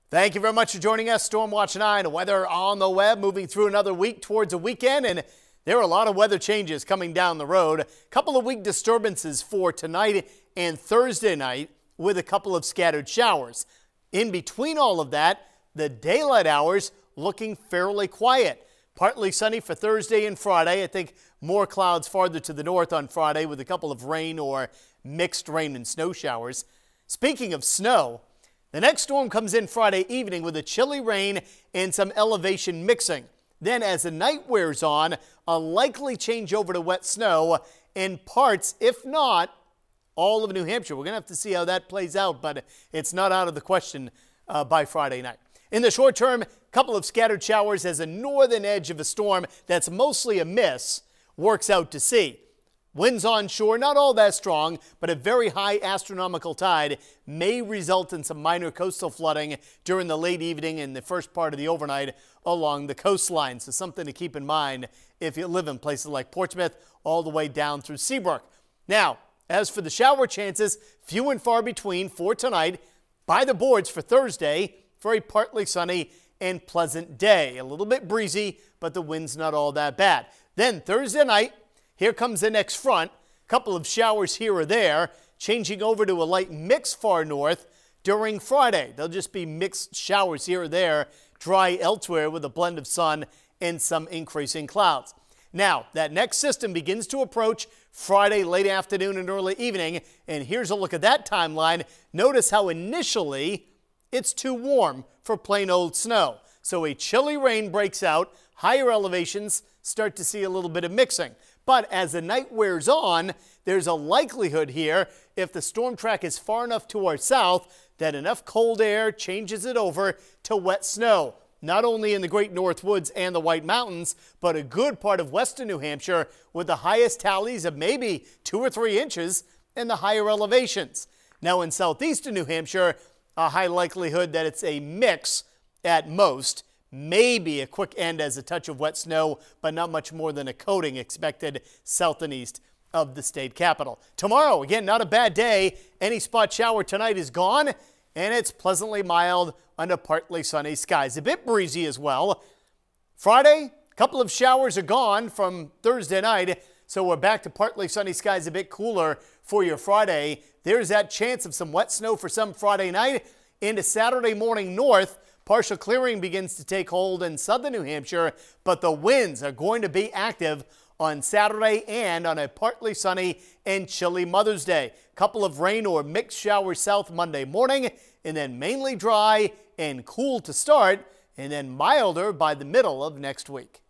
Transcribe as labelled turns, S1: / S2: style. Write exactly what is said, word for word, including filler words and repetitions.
S1: Thank you very much for joining us. Stormwatch nine, weather on the web, moving through another week towards a weekend, and there are a lot of weather changes coming down the road. A couple of weak disturbances for tonight and Thursday night with a couple of scattered showers. In between all of that, the daylight hours looking fairly quiet. Partly sunny for Thursday and Friday. I think more clouds farther to the north on Friday with a couple of rain or mixed rain and snow showers. Speaking of snow, the next storm comes in Friday evening with a chilly rain and some elevation mixing. Then as the night wears on, a likely change over to wet snow in parts, if not all of New Hampshire. We're going to have to see how that plays out, but it's not out of the question uh, by Friday night. In the short term, a couple of scattered showers as the northern edge of a storm that's mostly a miss works out to sea. Winds onshore, not all that strong, but a very high astronomical tide may result in some minor coastal flooding during the late evening and the first part of the overnight along the coastline. So something to keep in mind if you live in places like Portsmouth all the way down through Seabrook. Now, as for the shower chances, few and far between for tonight. By the boards for Thursday, very partly sunny and pleasant day. A little bit breezy, but the wind's not all that bad. Then Thursday night, here comes the next front. A couple of showers here or there, changing over to a light mix far north during Friday. There'll just be mixed showers here or there, dry elsewhere with a blend of sun and some increasing clouds. Now, that next system begins to approach Friday late afternoon and early evening, and here's a look at that timeline. Notice how initially it's too warm for plain old snow. So a chilly rain breaks out, higher elevations start to see a little bit of mixing. But as the night wears on, there's a likelihood here, if the storm track is far enough to our south, that enough cold air changes it over to wet snow. Not only in the Great North Woods and the White Mountains, but a good part of western New Hampshire with the highest tallies of maybe two or three inches in the higher elevations. Now in southeastern New Hampshire, a high likelihood that it's a mix at most. Maybe a quick end as a touch of wet snow, but not much more than a coating expected south and east of the state capital. Tomorrow, again, not a bad day. Any spot shower tonight is gone, and it's pleasantly mild under partly sunny skies. A bit breezy as well. Friday, a couple of showers are gone from Thursday night, so we're back to partly sunny skies, a bit cooler for your Friday. There's that chance of some wet snow for some Friday night. Into Saturday morning north, partial clearing begins to take hold in southern New Hampshire, but the winds are going to be active on Saturday and on a partly sunny and chilly Mother's Day. Couple of rain or mixed showers south Monday morning, and then mainly dry and cool to start, and then milder by the middle of next week.